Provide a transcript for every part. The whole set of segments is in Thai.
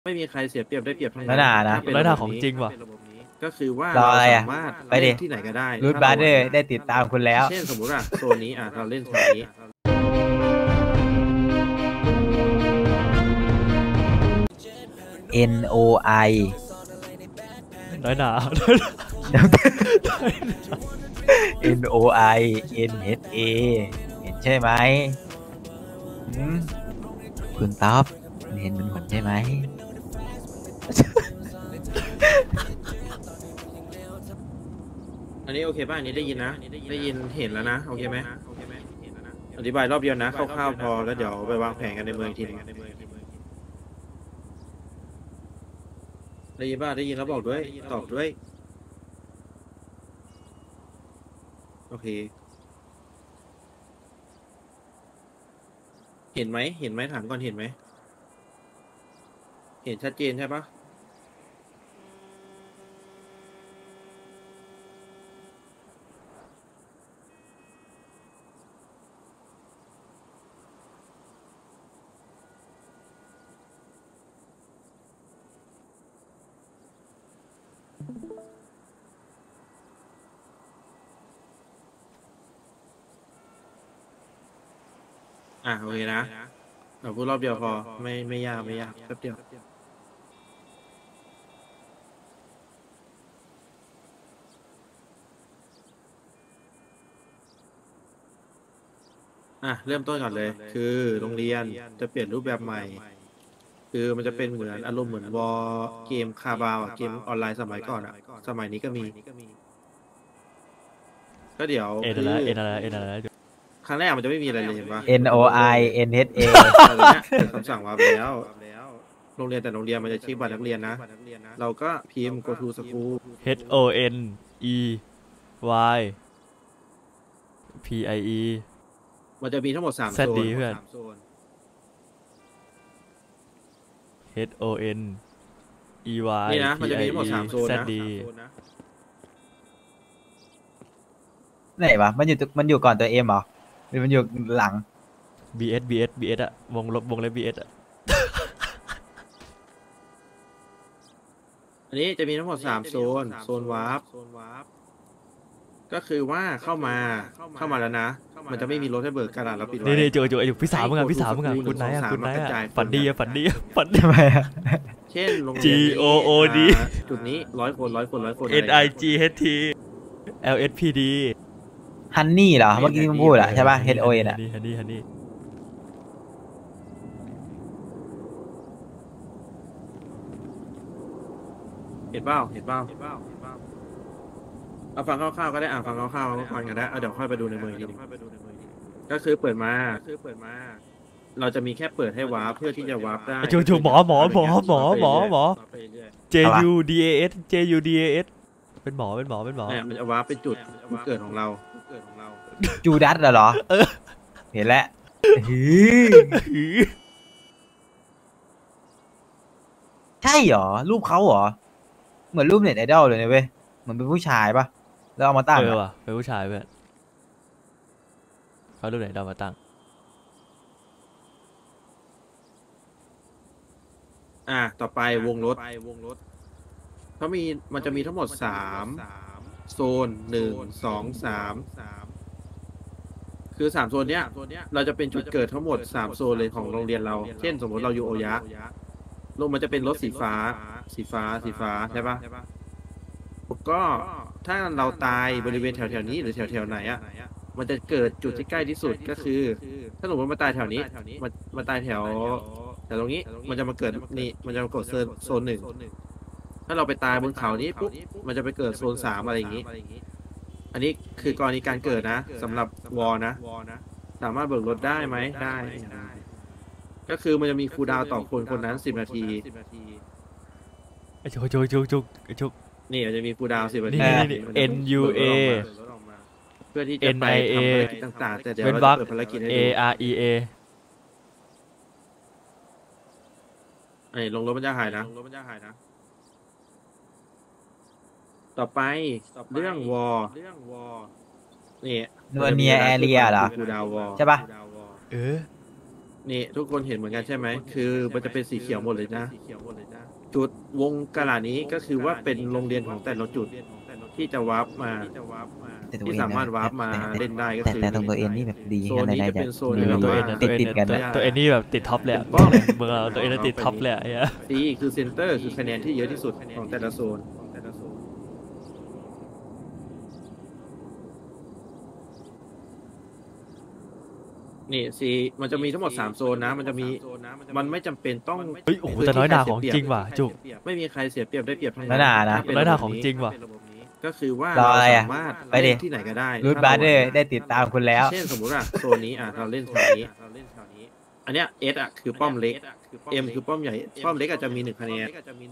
ไม่มีใครเสียเปรียบได้เปรียบทั้งน้อยหนานะถ้าเป็นน้อยหนาระบบของนี้จริงว่ะก็คือว่ารอเราอะไรอะสามารถไปดิเล่นที่ไหนก็ได้รูทถ้าบาเราร์เดอร์ได้ติดตามคุณแล้วเช่นสมมุติว่าโซนนี้เราเล่นโซนนี้ N O I น้อยหนา N O I N H A เห็นใช่ไหมหืมคุณต๊อบเห็นเป็นผลใช่ไหมอันนี้โอเคป่ะอันนี้ได้ยินนะได้ยินเห็นแล้วนะโอเคไหมอธิบายรอบเดียวนะคร่าวๆพอแล้วเดี๋ยวไปวางแผนกันในเมืองอีกทีนึงได้ยินป่ะได้ยินแล้วบอกด้วยตอบด้วยโอเคเห็นไหมถามก่อนเห็นไหมเห็นชัดเจนใช่ปะโอเคนะเราพูดรอบเดียวพอไม่ยากแป๊บเดียวเริ่มต้นก่อนเลยคือโรงเรียนจะเปลี่ยนรูปแบบใหม่คือมันจะเป็นเหมือนอารมณ์เหมือนวอลเกมคาบาวเกมออนไลน์สมัยก่อนสมัยนี้ก็มีก็เดี๋ยวเอ็นคือะไรอเอ็นอะไรเอ็นอะไรครั้งแรกมันจะไม่มีอะไรเลยเห็นปะ N O I N H A ตอนนี้เป็นคำสั่งมาแล้วโรงเรียนแต่โรงเรียนมันจะชี้บัตรนักเรียนนะเราก็พิมพ์ go to school H O N E Y P I E มันจะมีทั้งหมด3 แซโซดนดีเพื่อน H O N E Y นี่นะ P มันจะ I มีทั้งหมด E 3 โซนแซดนะดีไหนวะมันอยู่ก่อนตัว M เหรอหรือมันอยู่หลัง B S B S B S อะวงเล็บ B S อะอันนี้จะมีทั้งหมด3 โซนวาร์ปก็คือว่าเข้ามาแล้วนะมันจะไม่มีรถให้เบิกกระดาษเราปิดไว้นี่เจอพี่สาวมึงอะคุณนายอะฝันดีอะฝันดีทำไมอะเช่นโรงเรียน G O O D จุดนี้100 คน N I G H T L S P D ฮันนี่เหรอเมื่อกี้มึงพูดอะใช่ป่ะ H O N อะฮันนี่เห็นเปล่าเอาฟังคร่าวๆก็ได้ฟังคร่าวๆฟังกันได้เดี๋ยวค่อยไปดูในเมืองทีนึงก็คือเปิดมาเราจะมีแค่เปิดให้วาร์ปเพื่อที่จะวาร์ปได้จูหมอ J U D A S J U D A S เป็นหมอเนี่ยมันจะวาร์ปเป็นจุดเกิดของเราจูดัสเหรอเห็นแล้วใช่เหรอรูปเขาเหรอเหมือนรูปเน็ตไอดอลเลยนะเว้ยเหมือนเป็นผู้ชายปะแล้วเอามาตั้งอะว่ะเป็นผู้ชายเพื่อนเขาดูไหนดาวมาตั้งต่อไปวงรถมันจะมีทั้งหมด3 โซน1 2 3คือ3 โซนเนี้ยเราจะเป็นจุดเกิดทั้งหมด3 โซนเลยของโรงเรียนเราเช่นสมมติเราอยู่โอยะลงมันจะเป็นรถสีฟ้าใช่ปะก็ถ้าเราตายบริเวณแถวนี้หรือแถวไหนมันจะเกิดจุดที่ใกล้ที่สุดก็คือถ้าสมมติมาตายแถวนี้มาตายแถวตรงนี้มันจะมาเกิดนี่มันจะมากดโซน1ถ้าเราไปตายบนเขานี้ปุ๊บมันจะไปเกิดโซน3อะไรอย่างนี้อันนี้คือกรณีการเกิดนะสำหรับวอลนะสามารถเบิกรถได้ไหมได้ก็คือมันจะมีคูลดาวน์ต่อคนนั้น10 นาทีไอ้จุกนี่มันจะมีคูลดาวน์10 นาทีนี่ N U A เพื่อที่จะไปทำภารกิจต่างๆแต่เดี๋ยวเราจะเปิดภารกิจให้ A ดู R E A ลงรถมันจะหายนะต่อไปเรื่องวอลนี่นัวเนียแอเรียเหรอคูลดาวน์วอลใช่ปะนี่ทุกคนเห็นเหมือนกันใช่ไหมคือมันจะเป็นสีเขียวหมดเลยนะจุดวงกะลานี้ก็คือว่าเป็นโรงเรียนของแต่ละจุดที่จะวาร์ปมาแต่ตัวที่เองสามารถวาร์ปมาเล่นได้ก็คือแต่ตรงตัวเองนี่แบบดีโซขนนาดนี้ไหนจะจะเป็นโซนมีแบบตัวว่าเองนะติดกันตัวนะตัวเองนี่แบบติดท็อปเลยอะป้อมเมืองเราตัวเองนี่ติดท็อปเลยอะไอ้เหี้ย C คือเซนเตอร์คือคะแนนที่เยอะที่สุดของแต่ละโซนนี่ C มันจะมีทั้งหมด3โซนนะ มันไม่จำเป็นต้องเฮ้ยโอ้โหแต่น้อยหนาของจริงว่ะจุกไม่มีใครเสียเปรียบได้เปรียบทั้งน้อยหนานะถ้เป็น้อยหนาระบบของจริงว่ะก็คือว่ารออะไรเราอะสามารถไปดิเล่นที่ไหนก็ได้รูทบาร์เดอร์ได้ติดตามคุณแล้วเช่นสมมุติว่าโซนนี้เราเล่นแถวนี้ อันเนี้ย S คือป้อมเล็ก M คือป้อมใหญ่ ป้อมเล็กอาจจะมี1คะแนน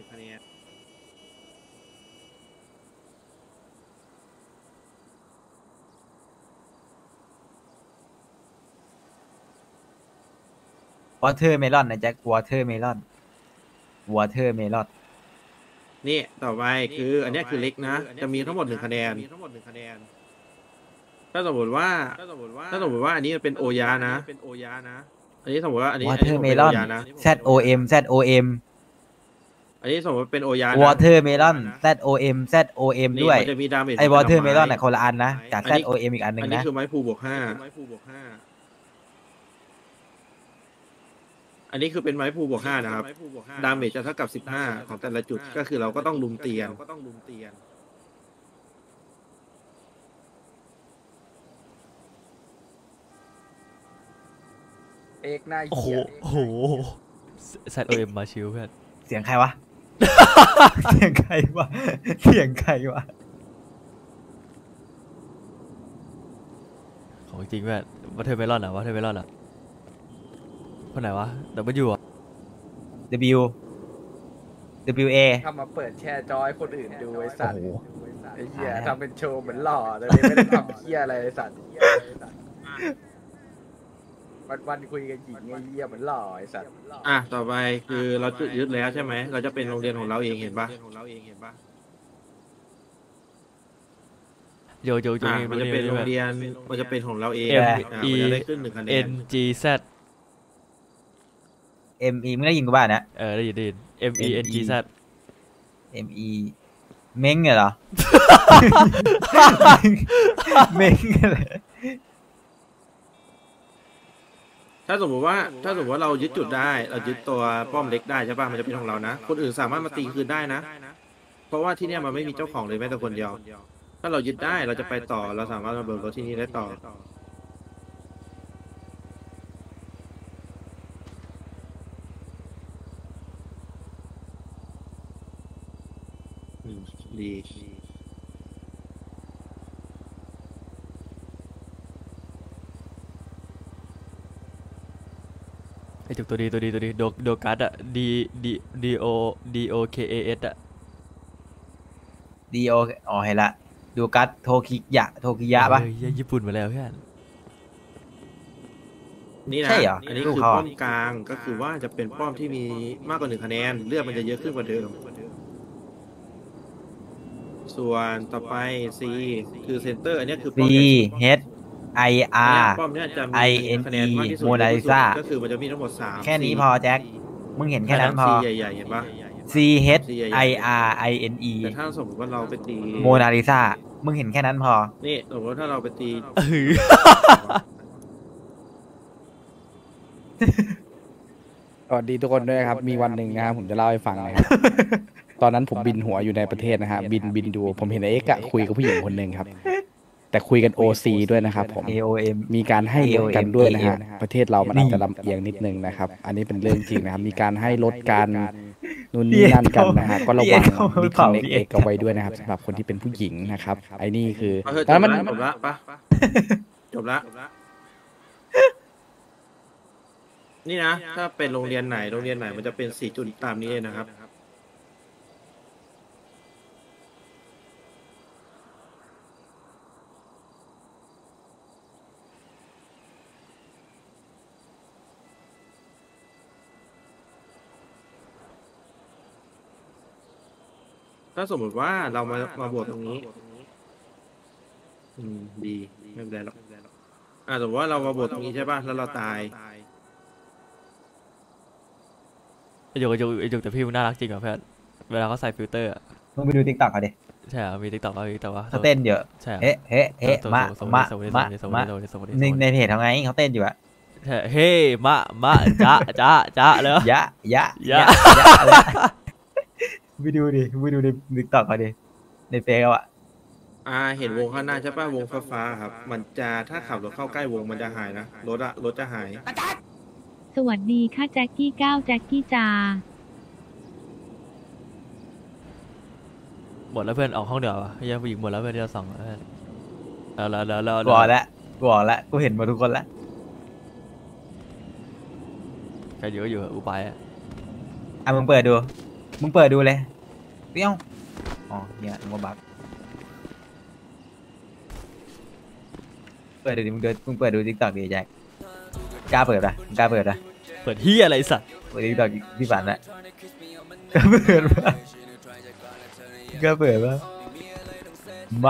วอเทอร์เมลอนนะแจ็ควอเทอร์เมลอนวอเทอร์เมลอนนี่ต่อไปคืออันเนี้ยคือเล็กนะ จะมีทั้งหมด1คะแนน ถ้าสมมติว่าอันนี้เป็นโอยานะ อันนี้สมมติว่าอันนี้วออันเทอนี้ร์ผมเมเป็นลโออนยานะ ZOM ZOM อันนี้สมมติเป็นโอยานะวอเทอร์เมลอน ZOM ZOM นี่ด้วยมันจะมีดาเมจไอ้วอเทอร์เมลอนน่ะคนละอันนะจากอันนี้ ZOM อีกอันหนึ่อังนนี้นะคือไม้ภูบวก5อันนี้คือเป็นไม้ภูบวก5นะครับ ดาเมจจะเท่ากับ15ของแต่ละจุด ก็คือเราก็ต้องลุมเตียนเอกหน้าโอ้โหเหี้ยโอ้โหZOM มาชิวเพื่อนเสียงใครวะ เสียงใครวะเสียงใครวะของจริงเพื่อนวอเทอร์เมลอนอะวอเทอร์เมลอนอะคนไหนวะW อะ W WA ทำมาเปิดแชร์จอยคนอื่นดูไอ้สัตว์โอ้โหไอ้เหี้ยทำเป็นโชว์เหมือนหล่อแต่ไม่ได้ทำเหี้ยอะไรไอ้สัตว์วันคุยกันหญิงไอ้เหี้ยเหมือนหล่อไอ้สัตว์ต่อไปคือเราจุดยึดแล้วใช่ไหม เราจะเป็นโรงเรียนของเราเองเห็นปะโยโยโยมันจะเป็นโรงเรียน มันจะเป็นของเราเอง M มันจะได้ขึ้น1คะแนน N G Z ME มึงได้ยินกูบ้างนะได้ยินM E N G Z ME เม้งเหรอ เม้งอะไรถ้าสมมติว่าเรายึดจุดได้ เรายึดตัวป้อมเล็กได้ใช่ป่ะ มันจะเป็นของเรานะ คนอื่นสามารถมาตีคืนได้นะ เพราะว่าที่เนี่ยมันไม่มีเจ้าของเลยแม้แต่คนเดียว ถ้าเรายึดได้เราจะไปต่อ เราสามารถมาเบิกรถที่นี่ได้ต่อ ดีไอจุกตัวดีโดกัสอะ D O K A S อะ DO อ๋อเห็นละดูกัสโทคิยะปะเหี้ยญี่ปุ่นมาแล้วเพื่อนนี่นะใช่เหรออันนี้ลูกคือเขาป้อะอมกลาง ก็คือว่าจะเป็นป้อมที่มีมากกว่า1คะแนน เลือดมันจะเยอะขึ้นกว่าเดิม ส่วนต่อไป C คือเซนเตอร์ อันนี้คือ C ป้อมใหญ่สุด H I อัน R เนี้ยป้อมเนี้ยจะมี INE คะแนนมากที่สุดโมนาลิซ่าก็คือมันจะมีทั้งหมด3 แค่นี้พอแจ็ค มึงเห็นแค่นั้นพอ C ใหญ่ๆเห็นปะ C H I R I N E แต่ถ้าสมมติว่าเราไปตีโมนาลิซามึงเห็นแค่นั้นพอนี่สมมติว่าถ้าเราไปตีสวัสดีทุกคนด้วยครับ มีวันหนึ่งนะครับผมจะเล่าให้ฟังนะครับ ตอนนั้นผมบินหัวอยู่ในประเทศนะฮะบินดูผมเห็นไอ้เอ็กซ์อะคุยกับผู้หญิงคนหนึ่งครับ แต่คุยกัน OC ด้วยนะครับผม AOM มีการให้ลดกันด้วยนะฮะ AOM ประเทศเรามันอาจจะลำเอียงนิดนึงนะครับ อันนี้เป็นเรื่องจริงนะครับ มีการให้ลดการนู่นนี่นั่นกันนะฮะ ก็ระวังดิคอนเน็กเอ็กเอาไว้ด้วยนะครับสำหรับคนที่เป็นผู้หญิงนะครับ ไอ้นี่คือเอาเถอะจแล้วบมันละจบละปะจบละ นี่นะ ถ้าเป็นโรงเรียนไหนมันจะเป็น4 จุดตามนี้เลยนะครับ ถ้าสมมติว่าเรามาบวกตรงนี้ ดีไม่เป็นไรหรอกสมมติว่าเรามาบวกตรงนี้ใช่ป่ะ แล้วเราตายไอจุกแต่พี่มึงน่ารักจริงเหรอเพื่อนเวลาเขาใส่ฟิลเตอร์อะมึงไปดูติ๊กต็อกเขาดิใช่เหรอมีติ๊กต็อกป่ะมีติ๊กต็อกป่ะเขาเต้นเยอะใช่เหรอเฮ้เฮ้เฮ้มามามามาในเพจทำไงเขาเต้นอยู่อะใช่เฮ้มาจ้าเลยยะ ไปดูดิในติ๊กต็อกเขาดิในเฟซเขาอะเห็นวงข้างหน้าใช่ป่ะวงฟ้าๆครับ มันจะถ้าขับรถเข้าใกล้วงมันจะหายนะรถจะหายสวัสดีค่ะแจ็คกี้ก้าวแจ็คกี้จาหมดแล้วเพื่อนออกห้องเดียวอ่ะยังผู้หญิงหมดแล้วเพื่อนที่เราส่องเพื่อนแล้วกูบอกแล้วกูเห็นหมดทุกคนแล้วใครอยู่ก็อยู่อุปายอ่ะมึงเปิดดูเลยเปี้ยวอ๋อเนี่ยมึงบักเปิดดูดิมึงเปิดดูติ๊กต็อกดิแจ็คกล้าเปิดปะเปิดเฮียอะไรสัตว์เปิดติ๊กต็อกพี่ฝันอะกล้าเปิดปะมา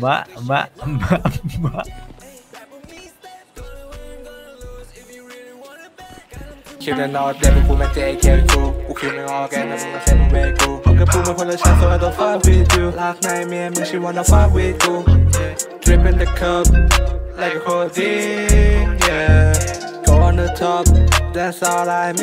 คิวแต่นอนเด็กพวกมัน JK กูคิวไม่ออกแกแต่มึงมาเซ็นมึงเวกูผมกับพวกมันคนละชั้น so I don't fuck with you ลากในเมียมึง she wanna fuck with กู drip in the cup like a codeine yeah go on the top that's all I mean